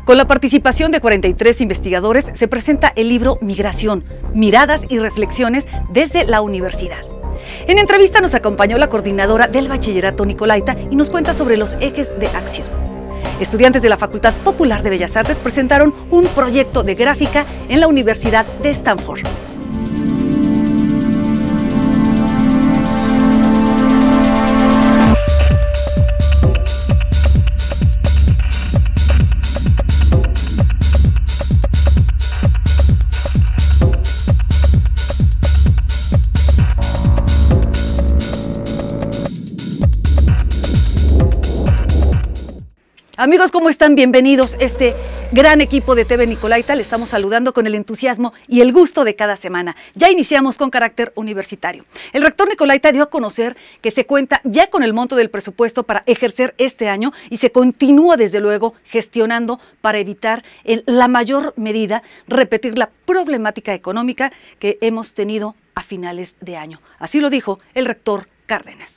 Con la participación de 43 investigadores se presenta el libro Migración, miradas y reflexiones desde la universidad. En entrevista nos acompañó la coordinadora del Bachillerato Nicolaita y nos cuenta sobre los ejes de acción. Estudiantes de la Facultad Popular de Bellas Artes presentaron un proyecto de gráfica en la Universidad de Stanford. Amigos, ¿cómo están? Bienvenidos. Este gran equipo de TV Nicolaita le estamos saludando con el entusiasmo y el gusto de cada semana. Ya iniciamos con carácter universitario. El rector Nicolaita dio a conocer que se cuenta ya con el monto del presupuesto para ejercer este año y se continúa desde luego gestionando para evitar en la mayor medida repetir la problemática económica que hemos tenido a finales de año. Así lo dijo el rector Cárdenas.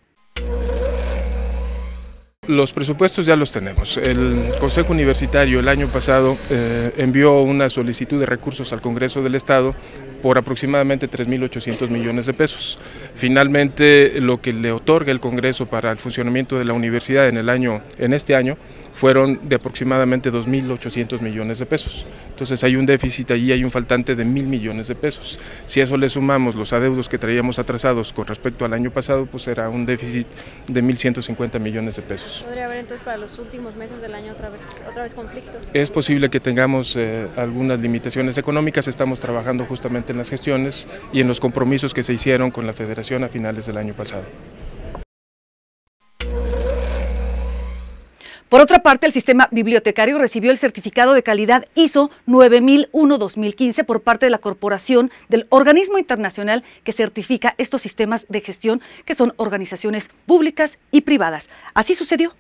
Los presupuestos ya los tenemos. El Consejo Universitario el año pasado envió una solicitud de recursos al Congreso del Estado por aproximadamente 3.800 millones de pesos. Finalmente, lo que le otorga el Congreso para el funcionamiento de la universidad en este año fueron de aproximadamente 2.800 millones de pesos. Entonces hay un déficit allí, hay un faltante de 1.000 millones de pesos. Si a eso le sumamos los adeudos que traíamos atrasados con respecto al año pasado, pues era un déficit de 1.150 millones de pesos. ¿Podría haber entonces para los últimos meses del año otra vez conflictos? Es posible que tengamos algunas limitaciones económicas, estamos trabajando justamente en las gestiones y en los compromisos que se hicieron con la Federación a finales del año pasado. Por otra parte, el sistema bibliotecario recibió el certificado de calidad ISO 9001-2015 por parte de la Corporación del organismo internacional que certifica estos sistemas de gestión, que son organizaciones públicas y privadas. Así sucedió.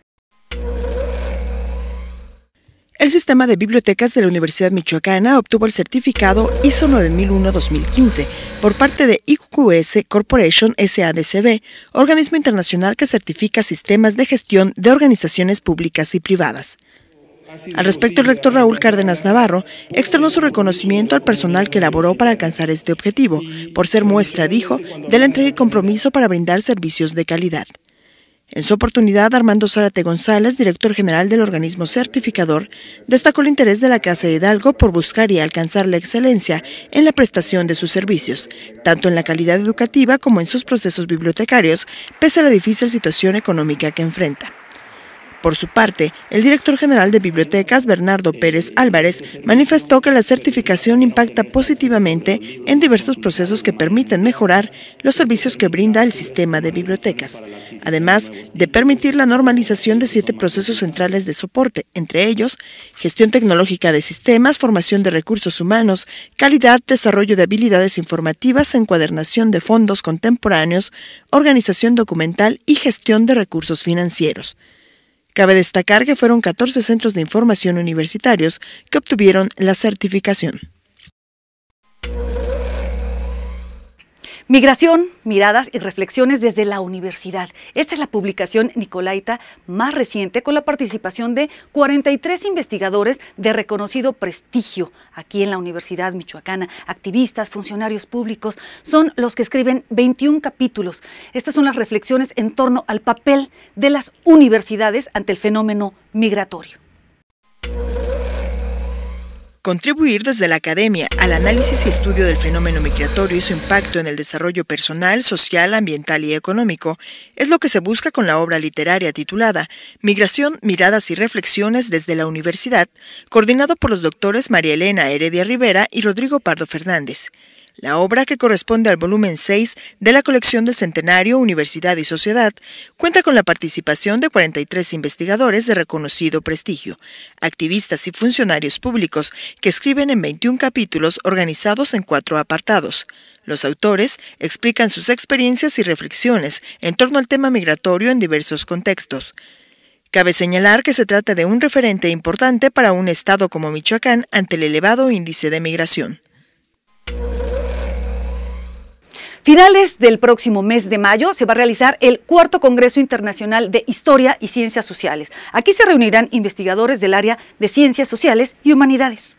El sistema de bibliotecas de la Universidad Michoacana obtuvo el certificado ISO 9001-2015 por parte de IQS Corporation SADCB, organismo internacional que certifica sistemas de gestión de organizaciones públicas y privadas. Al respecto, el rector Raúl Cárdenas Navarro externó su reconocimiento al personal que elaboró para alcanzar este objetivo, por ser muestra, dijo, de la entrega y compromiso para brindar servicios de calidad. En su oportunidad, Armando Zárate González, director general del organismo certificador, destacó el interés de la Casa Hidalgo por buscar y alcanzar la excelencia en la prestación de sus servicios, tanto en la calidad educativa como en sus procesos bibliotecarios, pese a la difícil situación económica que enfrenta. Por su parte, el director general de Bibliotecas, Bernardo Pérez Álvarez, manifestó que la certificación impacta positivamente en diversos procesos que permiten mejorar los servicios que brinda el sistema de bibliotecas, además de permitir la normalización de 7 procesos centrales de soporte, entre ellos, gestión tecnológica de sistemas, formación de recursos humanos, calidad, desarrollo de habilidades informativas, encuadernación de fondos contemporáneos, organización documental y gestión de recursos financieros. Cabe destacar que fueron 14 centros de información universitarios que obtuvieron la certificación. Migración, miradas y reflexiones desde la universidad. Esta es la publicación Nicolaita más reciente con la participación de 43 investigadores de reconocido prestigio aquí en la Universidad Michoacana. Activistas, funcionarios públicos, son los que escriben 21 capítulos. Estas son las reflexiones en torno al papel de las universidades ante el fenómeno migratorio. Contribuir desde la academia al análisis y estudio del fenómeno migratorio y su impacto en el desarrollo personal, social, ambiental y económico es lo que se busca con la obra literaria titulada Migración, miradas y reflexiones desde la universidad, coordinado por los doctores María Elena Heredia Rivera y Rodrigo Pardo Fernández. La obra, que corresponde al volumen 6 de la colección del Centenario Universidad y Sociedad, cuenta con la participación de 43 investigadores de reconocido prestigio, activistas y funcionarios públicos que escriben en 21 capítulos organizados en 4 apartados. Los autores explican sus experiencias y reflexiones en torno al tema migratorio en diversos contextos. Cabe señalar que se trata de un referente importante para un estado como Michoacán ante el elevado índice de migración. Finales del próximo mes de mayo se va a realizar el 4º Congreso Internacional de Historia y Ciencias Sociales. Aquí se reunirán investigadores del área de Ciencias Sociales y Humanidades.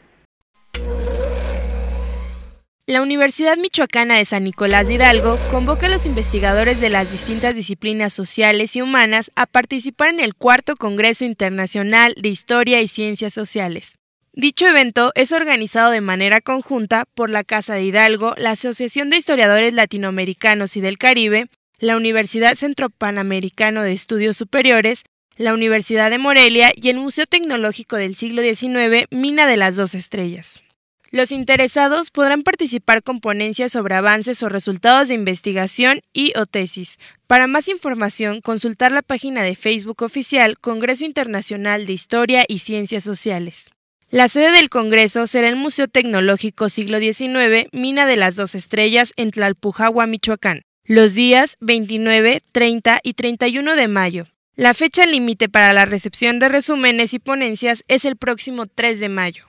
La Universidad Michoacana de San Nicolás de Hidalgo convoca a los investigadores de las distintas disciplinas sociales y humanas a participar en el 4º Congreso Internacional de Historia y Ciencias Sociales. Dicho evento es organizado de manera conjunta por la Casa de Hidalgo, la Asociación de Historiadores Latinoamericanos y del Caribe, la Universidad Centro Panamericano de Estudios Superiores, la Universidad de Morelia y el Museo Tecnológico del Siglo XIX, Mina de las Dos Estrellas. Los interesados podrán participar con ponencias sobre avances o resultados de investigación y/o tesis. Para más información, consultar la página de Facebook oficial Congreso Internacional de Historia y Ciencias Sociales. La sede del Congreso será el Museo Tecnológico Siglo XIX, Mina de las Dos Estrellas, en Tlalpujahua, Michoacán, los días 29, 30 y 31 de mayo. La fecha límite para la recepción de resúmenes y ponencias es el próximo 3 de mayo.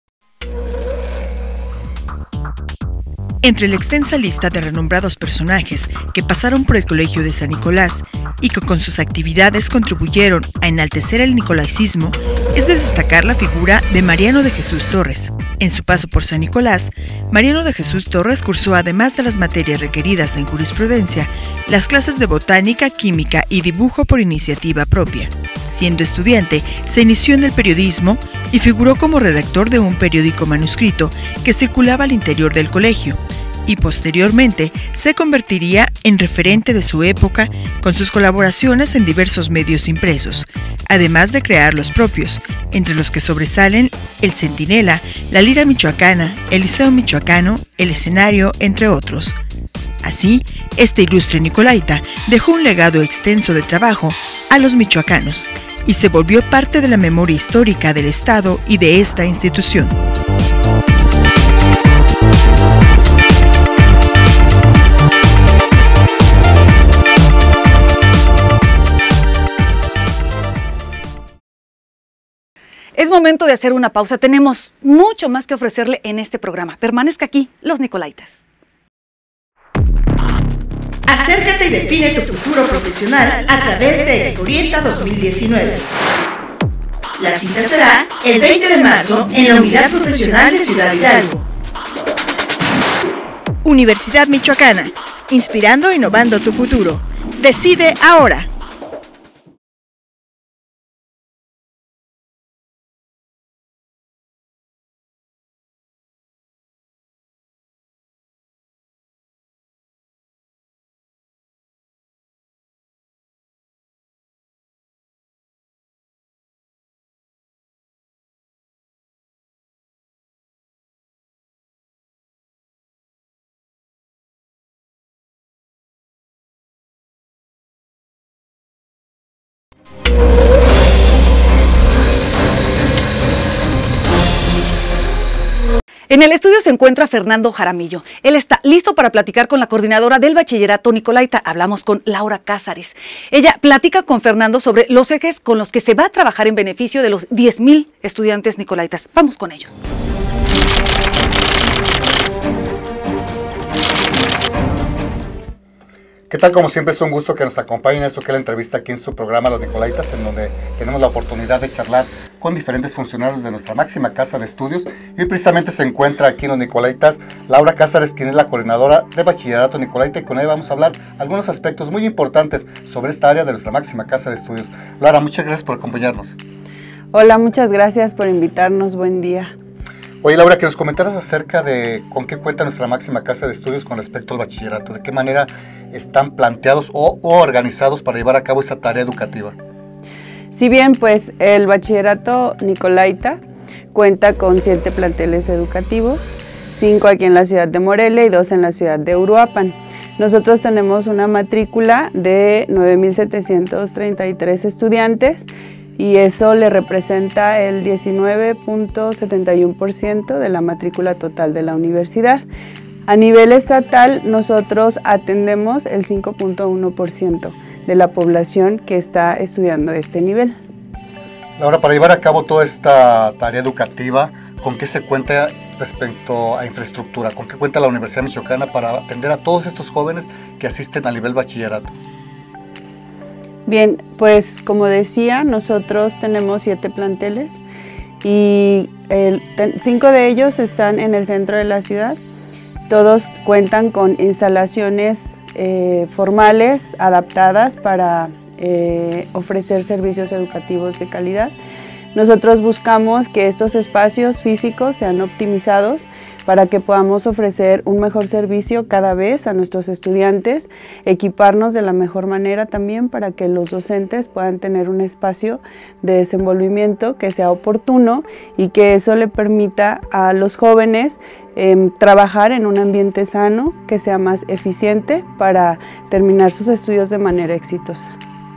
Entre la extensa lista de renombrados personajes que pasaron por el Colegio de San Nicolás y que con sus actividades contribuyeron a enaltecer el nicolaicismo, es de destacar la figura de Mariano de Jesús Torres. En su paso por San Nicolás, Mariano de Jesús Torres cursó, además de las materias requeridas en jurisprudencia, las clases de botánica, química y dibujo por iniciativa propia. Siendo estudiante, se inició en el periodismo y figuró como redactor de un periódico manuscrito que circulaba al interior del colegio, y posteriormente se convertiría en referente de su época con sus colaboraciones en diversos medios impresos, además de crear los propios, entre los que sobresalen El Centinela, La Lira Michoacana, El Liceo Michoacano, El Escenario, entre otros. Así, este ilustre nicolaita dejó un legado extenso de trabajo a los michoacanos y se volvió parte de la memoria histórica del Estado y de esta institución. Es momento de hacer una pausa. Tenemos mucho más que ofrecerle en este programa. Permanezca aquí, Los Nicolaitas. Acércate y define tu futuro profesional a través de Exporienta 2019. La cita será el 20 de marzo en la Unidad Profesional de Ciudad Hidalgo. Universidad Michoacana, inspirando e innovando tu futuro. Decide ahora. En el estudio se encuentra Fernando Jaramillo. Él está listo para platicar con la coordinadora del Bachillerato Nicolaita. Hablamos con Laura Cázares. Ella platica con Fernando sobre los ejes con los que se va a trabajar en beneficio de los 10,000 estudiantes nicolaitas. Vamos con ellos. ¿Qué tal? Como siempre es un gusto que nos acompañen en esto que es la entrevista aquí en su programa Los Nicolaitas, en donde tenemos la oportunidad de charlar con diferentes funcionarios de nuestra máxima casa de estudios. Y precisamente se encuentra aquí en Los Nicolaitas Laura Cázares, quien es la coordinadora de Bachillerato Nicolaita, y con ella vamos a hablar algunos aspectos muy importantes sobre esta área de nuestra máxima casa de estudios. Laura, muchas gracias por acompañarnos. Hola, muchas gracias por invitarnos. Buen día. Oye, Laura, que nos comentaras acerca de con qué cuenta nuestra máxima casa de estudios con respecto al bachillerato, de qué manera están planteados o organizados para llevar a cabo esta tarea educativa. Si bien, pues, el Bachillerato Nicolaita cuenta con 7 planteles educativos, 5 aquí en la ciudad de Morelia y 2 en la ciudad de Uruapan. Nosotros tenemos una matrícula de 9,733 estudiantes, y eso le representa el 19.71% de la matrícula total de la universidad. A nivel estatal, nosotros atendemos el 5.1% de la población que está estudiando este nivel. Ahora, para llevar a cabo toda esta tarea educativa, ¿con qué se cuenta respecto a infraestructura? ¿Con qué cuenta la Universidad Michoacana para atender a todos estos jóvenes que asisten a nivel bachillerato? Bien, pues como decía, nosotros tenemos 7 planteles y 5 de ellos están en el centro de la ciudad. Todos cuentan con instalaciones formales, adaptadas para ofrecer servicios educativos de calidad. Nosotros buscamos que estos espacios físicos sean optimizados para que podamos ofrecer un mejor servicio cada vez a nuestros estudiantes, equiparnos de la mejor manera también para que los docentes puedan tener un espacio de desenvolvimiento que sea oportuno y que eso le permita a los jóvenes trabajar en un ambiente sano, que sea más eficiente para terminar sus estudios de manera exitosa.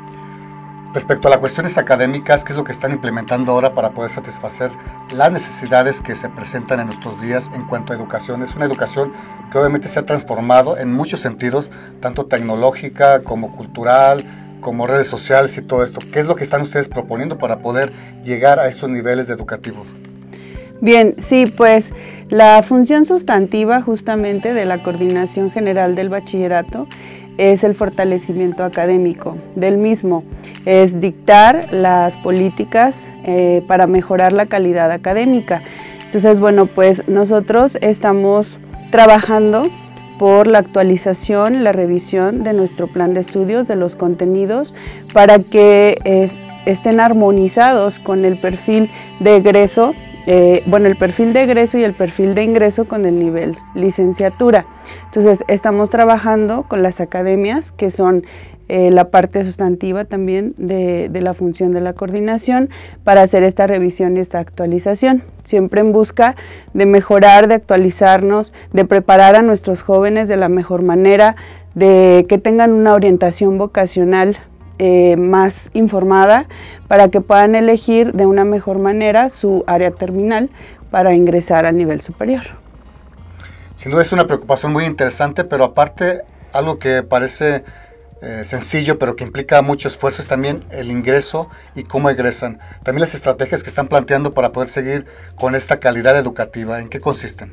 Respecto a las cuestiones académicas, ¿qué es lo que están implementando ahora para poder satisfacer las necesidades que se presentan en nuestros días en cuanto a educación? Es una educación que obviamente se ha transformado en muchos sentidos, tanto tecnológica como cultural, como redes sociales y todo esto. ¿Qué es lo que están ustedes proponiendo para poder llegar a estos niveles educativos? Bien, sí, pues la función sustantiva justamente de la Coordinación General del Bachillerato es el fortalecimiento académico del mismo, es dictar las políticas para mejorar la calidad académica. Entonces, bueno, pues nosotros estamos trabajando por la actualización, la revisión de nuestro plan de estudios, de los contenidos, para que estén armonizados con el perfil de egreso, el perfil de egreso y el perfil de ingreso con el nivel licenciatura. Entonces, estamos trabajando con las academias, que son la parte sustantiva también de la función de la coordinación, para hacer esta revisión y esta actualización, siempre en busca de mejorar, de actualizarnos, de preparar a nuestros jóvenes de la mejor manera, de que tengan una orientación vocacional más informada, para que puedan elegir de una mejor manera su área terminal para ingresar al nivel superior. Sin duda es una preocupación muy interesante, pero aparte algo que parece sencillo, pero que implica mucho esfuerzo, es también el ingreso y cómo egresan. También las estrategias que están planteando para poder seguir con esta calidad educativa, ¿en qué consisten?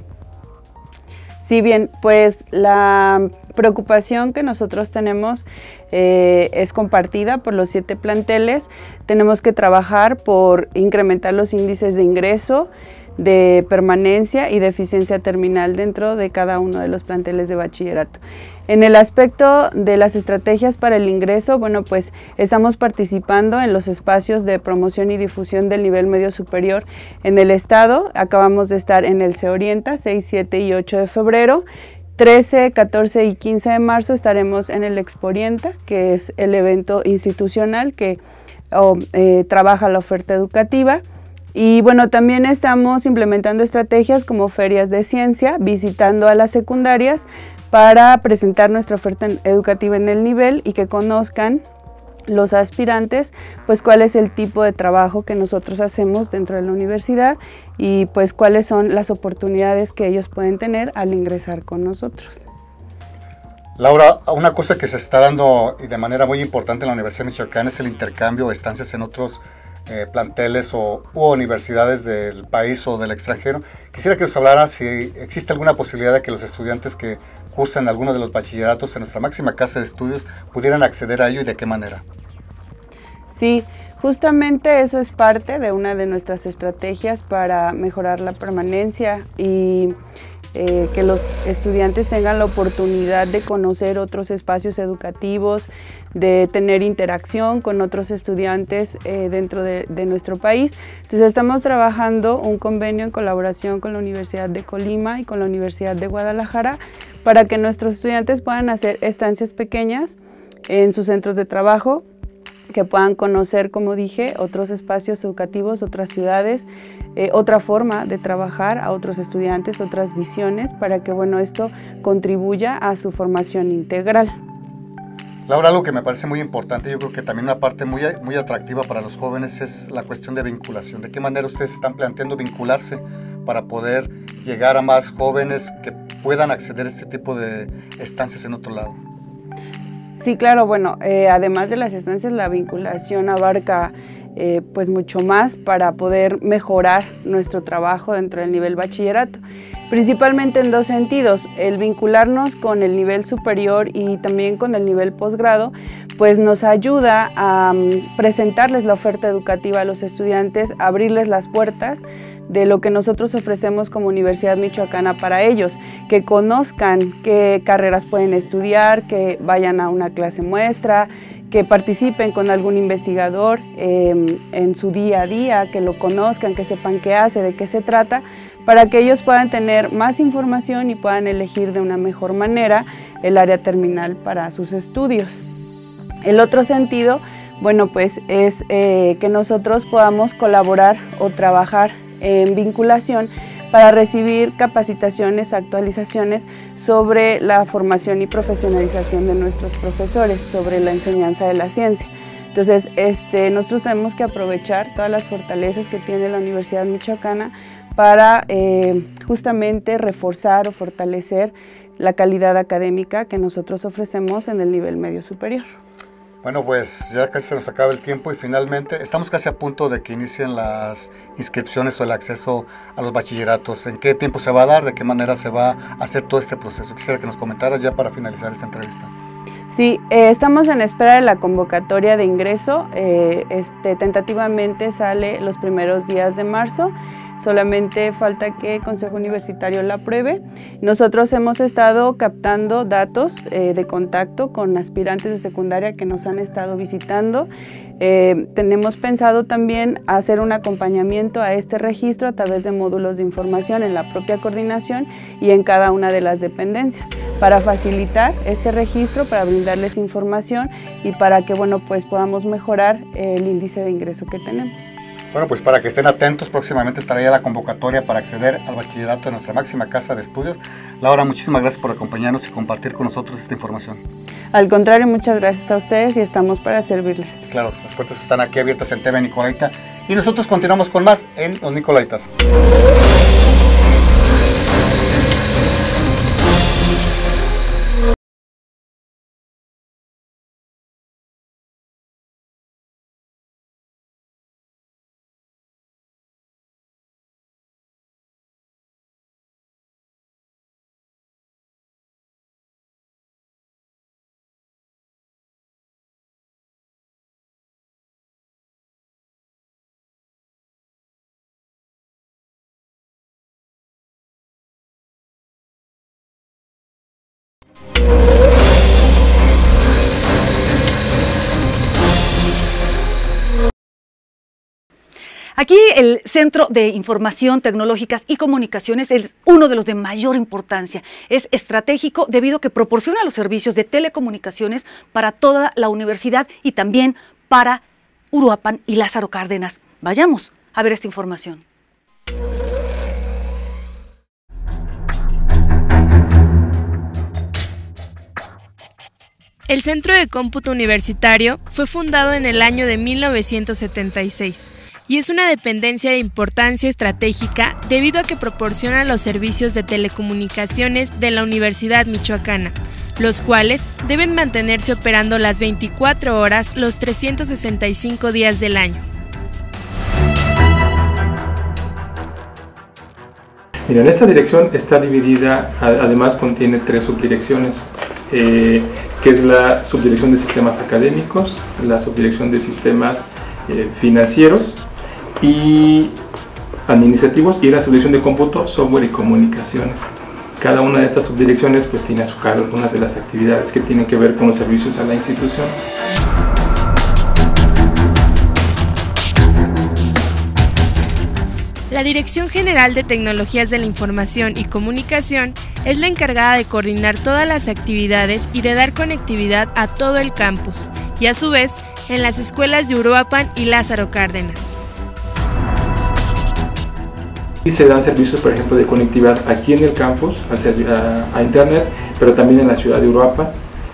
Sí, bien, pues la preocupación que nosotros tenemos es compartida por los 7 planteles. Tenemos que trabajar por incrementar los índices de ingreso, de permanencia y de eficiencia terminal dentro de cada uno de los planteles de bachillerato. En el aspecto de las estrategias para el ingreso, bueno, pues estamos participando en los espacios de promoción y difusión del nivel medio superior en el estado. Acabamos de estar en el Se Orienta, 6, 7 y 8 de febrero. 13, 14 y 15 de marzo estaremos en el Expo Orienta, que es el evento institucional que trabaja la oferta educativa. Y bueno, también estamos implementando estrategias como ferias de ciencia, visitando a las secundarias para presentar nuestra oferta educativa en el nivel y que conozcan los aspirantes pues cuál es el tipo de trabajo que nosotros hacemos dentro de la universidad y pues cuáles son las oportunidades que ellos pueden tener al ingresar con nosotros. Laura, una cosa que se está dando y de manera muy importante en la Universidad Michoacana es el intercambio de estancias en otros planteles u universidades del país o del extranjero. Quisiera que nos hablara si existe alguna posibilidad de que los estudiantes que cursan alguno de los bachilleratos en nuestra máxima casa de estudios pudieran acceder a ello y de qué manera. Sí, justamente eso es parte de una de nuestras estrategias para mejorar la permanencia y que los estudiantes tengan la oportunidad de conocer otros espacios educativos, de tener interacción con otros estudiantes dentro de nuestro país. Entonces estamos trabajando un convenio en colaboración con la Universidad de Colima y con la Universidad de Guadalajara para que nuestros estudiantes puedan hacer estancias pequeñas en sus centros de trabajo, que puedan conocer, como dije, otros espacios educativos, otras ciudades, otra forma de trabajar a otros estudiantes, otras visiones, para que bueno, esto contribuya a su formación integral. Laura, algo que me parece muy importante, yo creo que también una parte muy atractiva para los jóvenes es la cuestión de vinculación. ¿De qué manera ustedes están planteando vincularse para poder llegar a más jóvenes que puedan acceder a este tipo de estancias en otro lado? Sí, claro, bueno, además de las estancias, la vinculación abarca pues mucho más para poder mejorar nuestro trabajo dentro del nivel bachillerato. Principalmente en dos sentidos, el vincularnos con el nivel superior y también con el nivel posgrado, pues nos ayuda a presentarles la oferta educativa a los estudiantes, abrirles las puertas de lo que nosotros ofrecemos como Universidad Michoacana para ellos, que conozcan qué carreras pueden estudiar, que vayan a una clase muestra, que participen con algún investigador en su día a día, que lo conozcan, que sepan qué hace, de qué se trata, para que ellos puedan tener más información y puedan elegir de una mejor manera el área terminal para sus estudios. El otro sentido, bueno, pues es que nosotros podamos colaborar o trabajar en vinculación para recibir capacitaciones, actualizaciones sobre la formación y profesionalización de nuestros profesores, sobre la enseñanza de la ciencia. Entonces, nosotros tenemos que aprovechar todas las fortalezas que tiene la Universidad Michoacana para justamente reforzar o fortalecer la calidad académica que nosotros ofrecemos en el nivel medio superior. Bueno, pues ya casi se nos acaba el tiempo y finalmente estamos casi a punto de que inicien las inscripciones o el acceso a los bachilleratos. ¿En qué tiempo se va a dar? ¿De qué manera se va a hacer todo este proceso? Quisiera que nos comentaras ya para finalizar esta entrevista. Sí, estamos en espera de la convocatoria de ingreso. Tentativamente sale los primeros días de marzo. Solamente falta que el Consejo Universitario la apruebe. Nosotros hemos estado captando datos de contacto con aspirantes de secundaria que nos han estado visitando. Tenemos pensado también hacer un acompañamiento a este registro a través de módulos de información en la propia coordinación y en cada una de las dependencias, para facilitar este registro, para brindarles información y para que, bueno, pues podamos mejorar el índice de ingreso que tenemos. Bueno, pues para que estén atentos, próximamente estará ya la convocatoria para acceder al bachillerato de nuestra máxima casa de estudios. Laura, muchísimas gracias por acompañarnos y compartir con nosotros esta información. Al contrario, muchas gracias a ustedes y estamos para servirles. Claro, las puertas están aquí abiertas en TV Nicolaita y nosotros continuamos con más en Los Nicolaitas. Aquí el Centro de Información Tecnológicas y Comunicaciones es uno de los de mayor importancia. Es estratégico debido a que proporciona los servicios de telecomunicaciones para toda la universidad y también para Uruapan y Lázaro Cárdenas. Vayamos a ver esta información. El Centro de Cómputo Universitario fue fundado en el año de 1976 y es una dependencia de importancia estratégica debido a que proporciona los servicios de telecomunicaciones de la Universidad Michoacana, los cuales deben mantenerse operando las 24 horas los 365 días del año. Miren, esta dirección está dividida, además contiene 3 subdirecciones, que es la subdirección de sistemas académicos, la subdirección de sistemas financieros y administrativos y la subdirección de cómputo, software y comunicaciones. Cada una de estas subdirecciones pues tiene a su cargo algunas de las actividades que tienen que ver con los servicios a la institución. La Dirección General de Tecnologías de la Información y Comunicación es la encargada de coordinar todas las actividades y de dar conectividad a todo el campus, y a su vez en las escuelas de Uruapan y Lázaro Cárdenas. Y se dan servicios, por ejemplo, de conectividad aquí en el campus, a internet, pero también en la ciudad de Uruapan,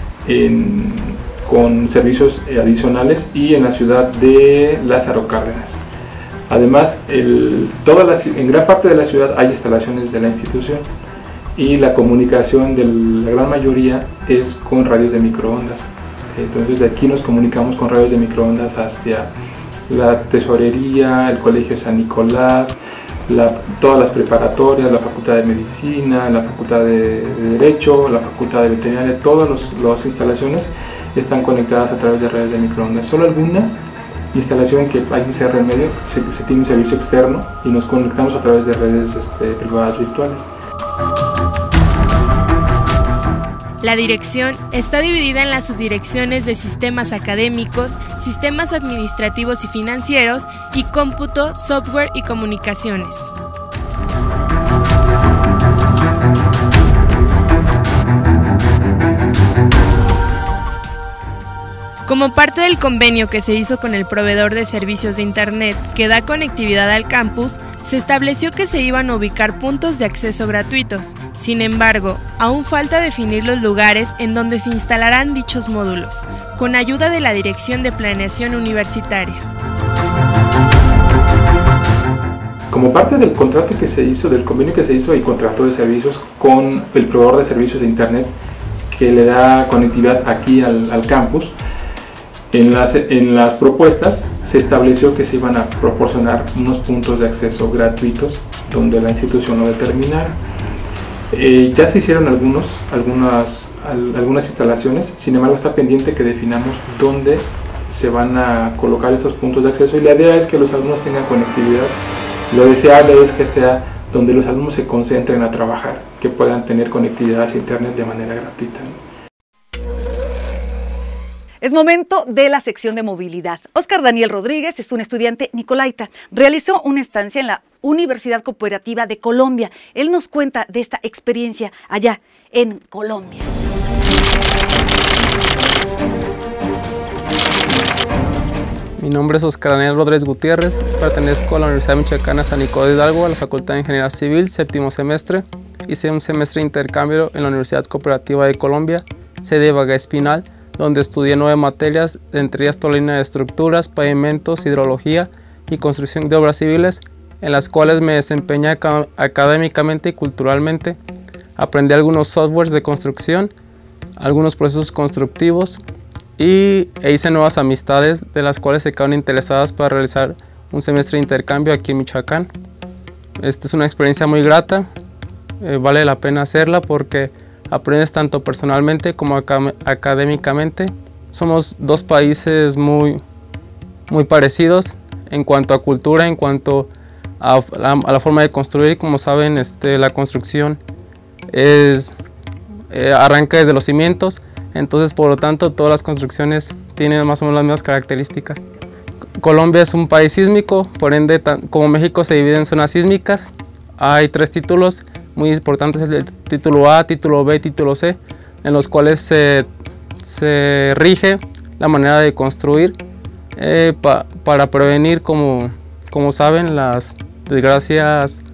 con servicios adicionales, y en la ciudad de Lázaro Cárdenas. Además, en gran parte de la ciudad hay instalaciones de la institución y la comunicación de la gran mayoría es con radios de microondas. Entonces de aquí nos comunicamos con radios de microondas hacia la tesorería, el Colegio San Nicolás, todas las preparatorias, la Facultad de Medicina, la Facultad de Derecho, la Facultad de Veterinaria, todas las instalaciones están conectadas a través de redes de microondas. Solo algunas instalaciones que hay un cierre en medio, se tiene un servicio externo y nos conectamos a través de redes privadas virtuales. La dirección está dividida en las subdirecciones de sistemas académicos, sistemas administrativos y financieros y cómputo, software y comunicaciones. Como parte del convenio que se hizo con el proveedor de servicios de Internet que da conectividad al campus, se estableció que se iban a ubicar puntos de acceso gratuitos. Sin embargo, aún falta definir los lugares en donde se instalarán dichos módulos, con ayuda de la Dirección de Planeación Universitaria. Como parte del contrato que se hizo, del convenio que se hizo y contrato de servicios con el proveedor de servicios de Internet que le da conectividad aquí al campus, en las propuestas se estableció que se iban a proporcionar unos puntos de acceso gratuitos donde la institución lo determinara. Ya se hicieron algunas instalaciones, sin embargo está pendiente que definamos dónde se van a colocar estos puntos de acceso y la idea es que los alumnos tengan conectividad. Lo deseable es que sea donde los alumnos se concentren a trabajar, que puedan tener conectividad hacia Internet de manera gratuita. Es momento de la sección de movilidad. Óscar Daniel Rodríguez es un estudiante nicolaita. Realizó una estancia en la Universidad Cooperativa de Colombia. Él nos cuenta de esta experiencia allá en Colombia. Mi nombre es Óscar Daniel Rodríguez Gutiérrez, pertenezco a la Universidad Michoacana San Nicolás de Hidalgo, a la Facultad de Ingeniería Civil, séptimo semestre. Hice un semestre de intercambio en la Universidad Cooperativa de Colombia, sede Vaga Espinal, donde estudié 9 materias, entre ellas toda la línea de estructuras, pavimentos, hidrología y construcción de obras civiles, en las cuales me desempeñé académicamente y culturalmente. Aprendí algunos softwares de construcción, algunos procesos constructivos e hice nuevas amistades, de las cuales se quedaron interesadas para realizar un semestre de intercambio aquí en Michoacán. Esta es una experiencia muy grata, vale la pena hacerla porque aprendes tanto personalmente como académicamente. Somos dos países muy parecidos en cuanto a cultura, en cuanto a la forma de construir. Como saben, la construcción arranca desde los cimientos, entonces por lo tanto todas las construcciones tienen más o menos las mismas características. Colombia es un país sísmico, por ende, como México se divide en zonas sísmicas. Hay 3 títulos muy importantes, el título A, título B y título C, en los cuales se rige la manera de construir para prevenir, como saben, las desgracias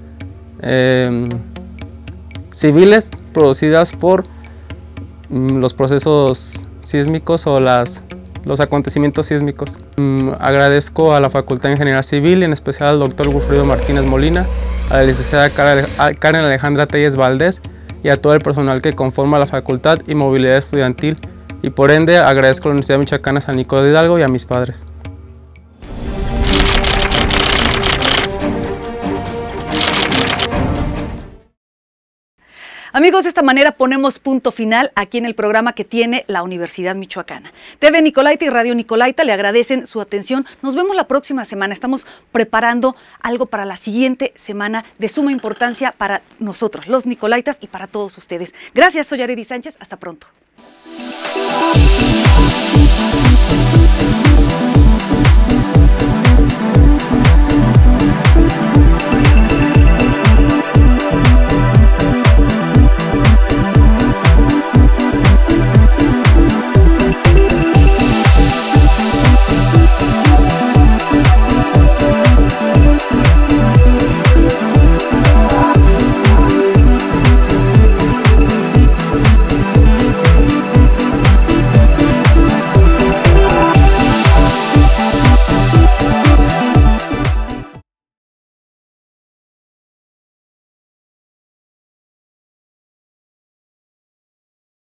civiles producidas por los procesos sísmicos o los acontecimientos sísmicos. Agradezco a la Facultad de Ingeniería Civil, en especial al doctor Wilfrido Martínez Molina, a la licenciada Karen Alejandra Telles Valdés y a todo el personal que conforma la Facultad y Movilidad Estudiantil, y por ende agradezco a la Universidad Michoacana San Nicolás de Hidalgo y a mis padres. Amigos, de esta manera ponemos punto final aquí en el programa que tiene la Universidad Michoacana. TV Nicolaita y Radio Nicolaita le agradecen su atención. Nos vemos la próxima semana. Estamos preparando algo para la siguiente semana de suma importancia para nosotros, los Nicolaitas, y para todos ustedes. Gracias, soy Arely Sánchez. Hasta pronto.